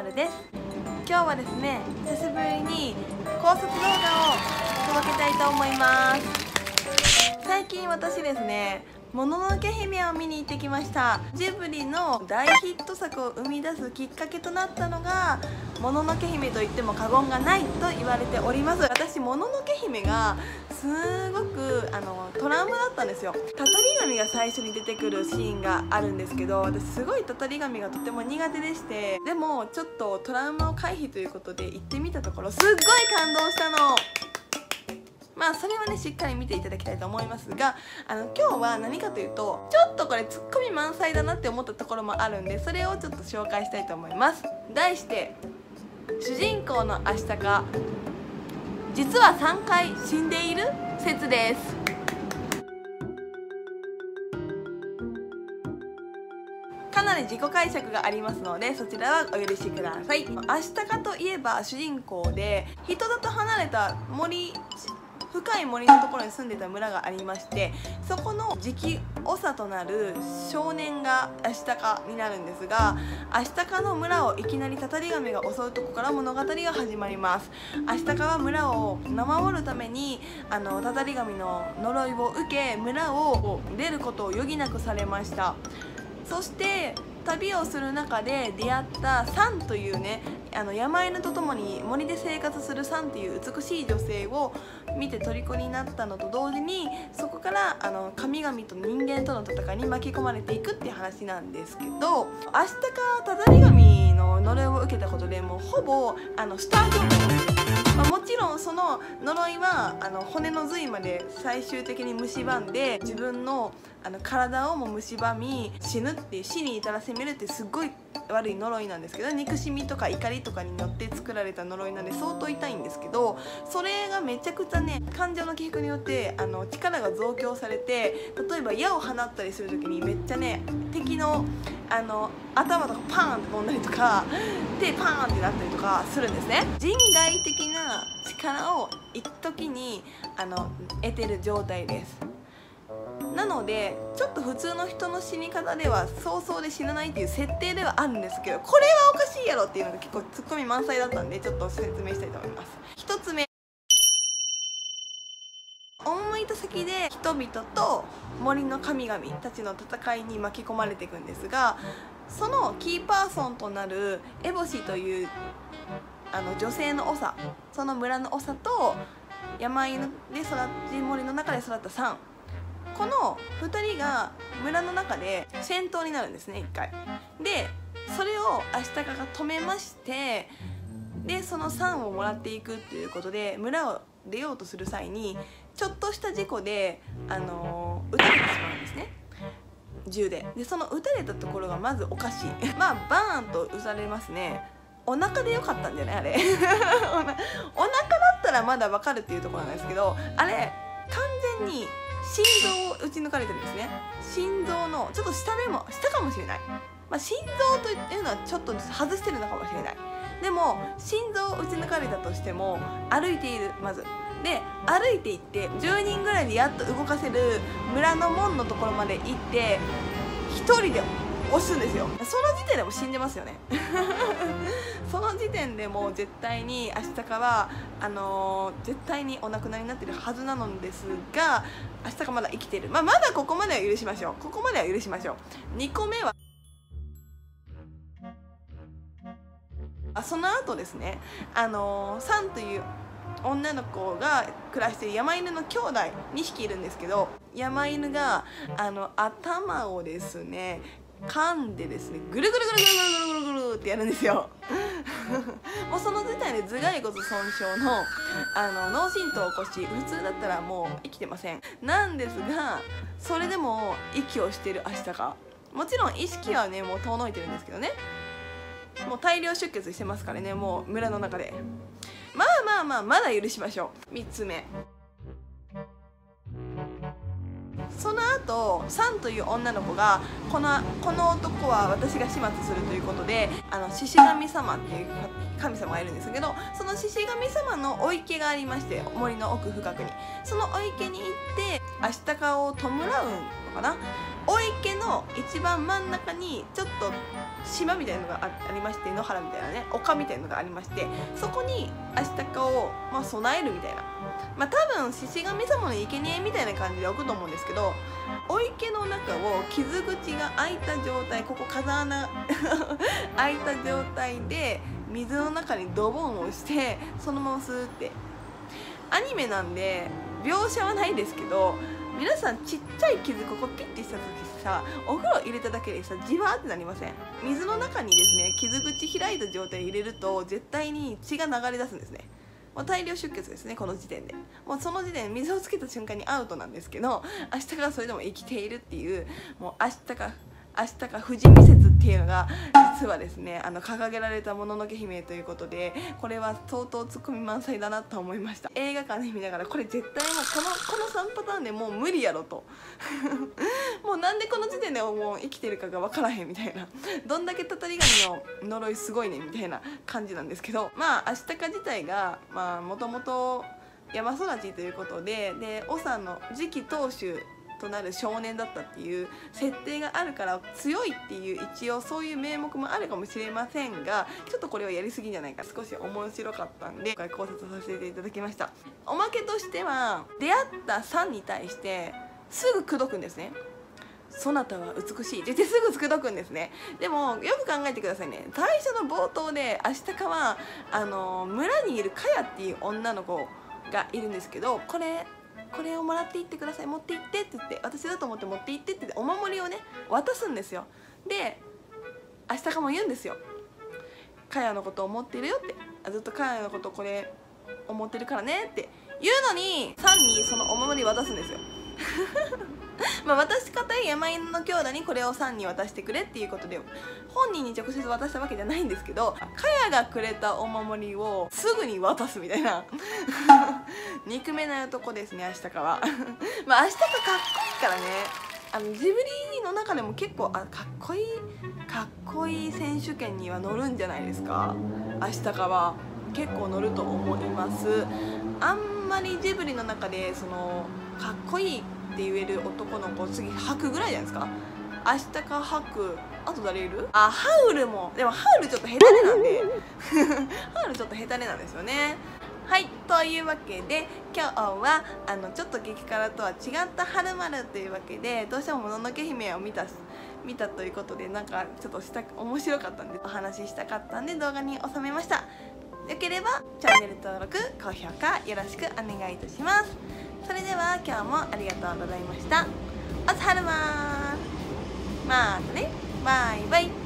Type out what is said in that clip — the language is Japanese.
るです。今日はですね、久しぶりに考察動画を届けたいと思います。最近私ですね、もののけ姫を見に行ってきました。ジブリの大ヒット作を生み出すきっかけとなったのがもののけ姫と言っても過言がないと言われております。私もののけ姫がすごくトラウマだったんですよ。たたり神が最初に出てくるシーンがあるんですけど、私すごいたたり神がとても苦手でして、でもちょっとトラウマを回避ということで行ってみたところ、すっごい感動したの。まあそれはねしっかり見ていただきたいと思いますが、今日は何かというと、ちょっとこれツッコミ満載だなって思ったところもあるんで、それをちょっと紹介したいと思います。題して、主人公のアシタカ実は3回死んでいる説です。かなり自己解釈がありますので、そちらはお許しください。アシタカといえば主人公で、人里離れた深い森のところに住んでた村がありまして、そこの次期長となる少年がアシタカになるんですが、アシタカの村をいきなりたたり神が襲うとこから物語が始まります。アシタカは村を守るためにたたり神の呪いを受け、村を出ることを余儀なくされました。そして旅をする中で出会ったサンというね、山犬とともに森で生活するサンという美しい女性を見て虜になったのと同時に、そこから神々と人間との戦いに巻き込まれていくっていう話なんですけど、アシタカたたり神の呪いを受けたことでもうほぼスター状態、もちろんその呪いは骨の髄まで最終的に蝕んで、自分の体をも蝕み死ぬっていう、死に至らせめるってすっごい悪い呪いなんですけど、憎しみとか怒りとかによって作られた呪いなんで相当痛いんですけど、それがめちゃくちゃね、感情の起伏によって力が増強されて、例えば矢を放ったりする時にめっちゃね、敵の頭とかパーンって飛んだりとか手パーンってなったりとかするんですね。人外的な力を一時に得てる状態です。なのでちょっと普通の人の死に方では早々で死なないっていう設定ではあるんですけど、これはおかしいやろっていうのが結構ツッコミ満載だったんで、ちょっと説明したいと思います。1つ目、赴いた先で人々と森の神々たちの戦いに巻き込まれていくんですが、そのキーパーソンとなるエボシという女性の長、その村の長と山犬で森の中で育ったサン、この2人が村の中で戦闘になるんですね、1回で。それをアシタカが止めまして、でその酸をもらっていくっていうことで、村を出ようとする際にちょっとした事故で撃たれてしまうんですね、銃で。その撃たれたところがまずおかしいまあバーンと撃たれますね。お腹でよかったんじゃないあれお腹だったらまだわかるっていうところなんですけど、あれ完全に心臓を撃ち抜かれてるんですね。心臓のちょっと下かもしれない、心臓というのはちょっと外してるのかもしれない。でも心臓を撃ち抜かれたとしても歩いている、まずで歩いていって10人ぐらいでやっと動かせる村の門のところまで行って1人で押すんですよ。その時点でも死んでますよねその時点でもう絶対にアシタカは絶対にお亡くなりになってるはずなのですが、アシタカまだ生きてる、まだここまでは許しましょう。ここまでは許しましょう。2個目はその後ですね、サンという女の子が暮らしている山犬の兄弟2匹いるんですけど、山犬が頭をですね噛んでですね、ぐるぐるぐるぐるぐるぐるぐるぐるってやるんですよもうその時点で頭蓋骨損傷の脳震盪を起こし、普通だったらもう生きてません。なんですが、それでも息をしてるアシタカ、もちろん意識はねもう遠のいてるんですけどね、もう大量出血してますからね、もう村の中で。まだ許しましょう。3つ目、その後サンという女の子がこの男は私が始末するということで、獅子神様っていう神様がいるんですけど、その獅子神様のお池がありまして、森の奥深くにそのお池に行ってアシタカを弔うかな。お池の一番真ん中にちょっと島みたいなのがありまして、野原みたいなね、丘みたいなのがありまして、そこにアシタカを、備えるみたいな、多分獅子神様の生贄みたいな感じで置くと思うんですけど、お池の中を傷口が開いた状態、ここ風穴開いた状態で水の中にドボンをして、そのままスーって、アニメなんで描写はないですけど、皆さんちっちゃい傷ここピッてした時さ、お風呂入れただけでさじわーってなりません？水の中にですね、傷口開いた状態で入れると絶対に血が流れ出すんですね。もう大量出血ですね、この時点で。もうその時点で水をつけた瞬間にアウトなんですけど、明日からそれでも生きているっていう、もう明日か富士見説っていうのが実はですね、掲げられたもののけ姫ということで、これは相当ツッコミ満載だなと思いました。映画館で見ながら、これ絶対もうこの3パターンでもう無理やろともうなんでこの時点でもう生きてるかが分からへんみたいな、どんだけたたり神の呪いすごいねみたいな感じなんですけど、アシタカ自体がもともと山育ちということで、長の次期当主となる少年だったっていう設定があるから強いっていう、一応そういう名目もあるかもしれませんが、ちょっとこれはやりすぎじゃないか、少し面白かったんで今回考察させていただきました。おまけとしては、出会ったサンに対してすぐ口説くんですね。そなたは美しいって言ってすぐ口説くんですね。でもよく考えてくださいね。最初の冒頭でアシタカは村にいるカヤっていう女の子がいるんですけど、これをもらっていってください、持って行ってって言って、私だと思って持って行ってって言ってお守りをね渡すんですよ。でアシタカも言うんですよ、カヤのことを思ってるよって、ずっとカヤのことこれ思ってるからねって言うのに、サンにそのお守り渡すんですよ渡し方山犬の兄弟にこれをサンに渡してくれっていうことで、本人に直接渡したわけじゃないんですけど、カヤがくれたお守りをすぐに渡すみたいな憎めない男ですね、アシタカはアシタカかっこいいからね。ジブリの中でも結構かっこいい選手権には乗るんじゃないですか。アシタカは結構乗ると思います。あんまりジブリの中でかっこいいって言える男の子、次ハクぐらいじゃないですか。アシタカ、ハク、あと誰いる？ハウルも。でもハウルちょっとヘタレなんでハウルちょっとヘタレなんですよね。はい、というわけで今日はちょっと激辛とは違った春丸というわけで、どうしてももののけ姫を見たということで、なんかちょっと面白かったんでお話ししたかったんで動画に収めました。よければチャンネル登録、高評価よろしくお願いいたします。それでは今日もありがとうございました。おつはるまー、またね、バイバイ。